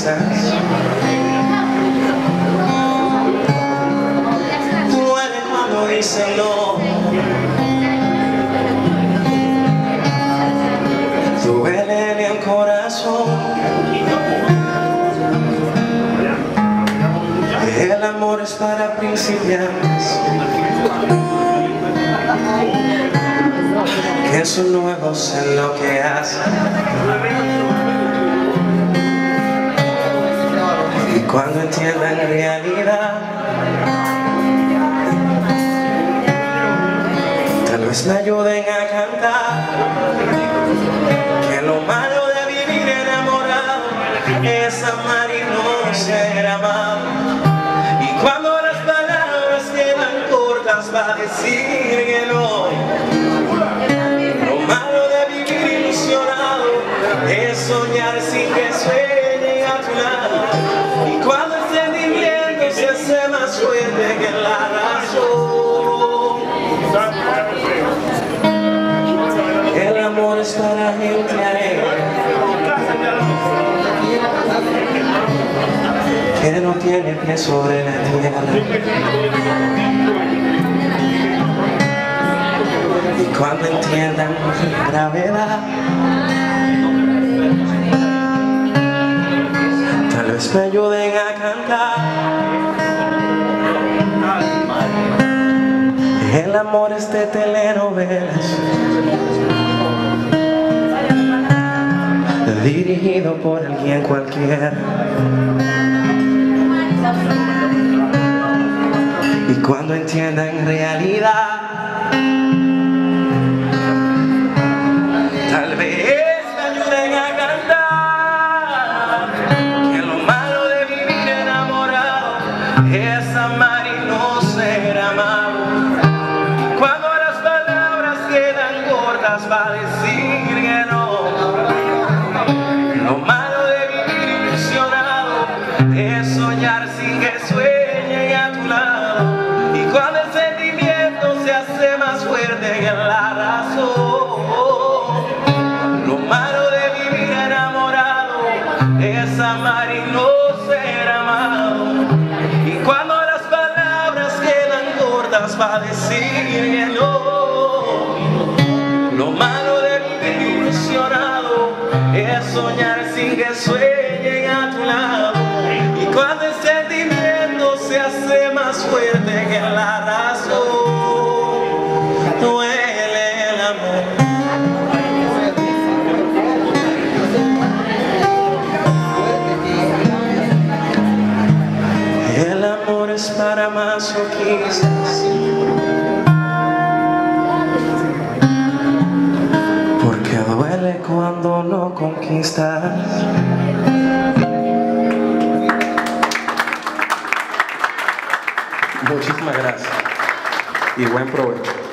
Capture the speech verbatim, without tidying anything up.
conquistas. Duele cuando dicen no. Duele en el corazón. El amor es para principiantes que son nuevos en lo que hacen. Y cuando entiendan realidad, tal vez me ayuden a cantar que lo malo de vivir enamorado es amar y no ser amado. Y cuando las palabras quedan cortas va a decir que no. Lo malo de vivir ilusionado es soñar sin que sueñe a tu lado. Y cuando el sentimiento se hace más fuerte que la razón. El amor es para gente alegre que no tiene pie sobre la tierra. Y cuando entiendan la gravedad, tal vez me ayuden a cantar. El amor es de telenovelas, dirigido por alguien cualquiera. Y cuando entiendan realidad, tal vez me ayuden a cantar que lo malo de vivir enamorado es amar y no ser amado. Cuando las palabras quedan cortas va a decir que no. Lo malo de vivir ilusionado es soñar sin que sueñe a tu lado. Y cuando el sentimiento se hace más fuerte que la razón. Lo malo de vivir enamorado es amar y no ser amado. Y cuando las palabras quedan cortas va a decir que no. Lo malo de vivir ilusionado es soñar sin que sueñen a tu lado. Y cuando el sentimiento se hace más fuerte que la razón, duele el amor. El amor es para masoquistas, porque duele cuando no conquistas. Muchísimas gracias y buen provecho.